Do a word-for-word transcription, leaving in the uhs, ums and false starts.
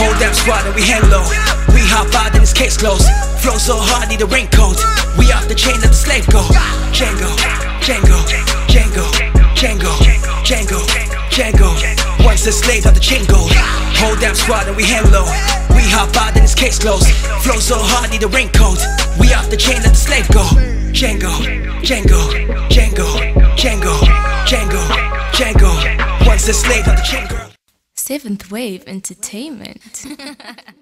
Hold down squad and we hang low. We hop out and it's case closed. Flow so hard, need a raincoat. We off the chain, let the slave go. Django, Django, Django, Django, Django, Django. Once the slave out the chain gold. Hold down squad and we hang low. We hop out and it's case closed. Flow so hard, need a raincoat. We off the chain, let the slave go. Django, Django, Django, Django, Django, Django. Once the slave out the chain girl. Seventh Wave Entertainment.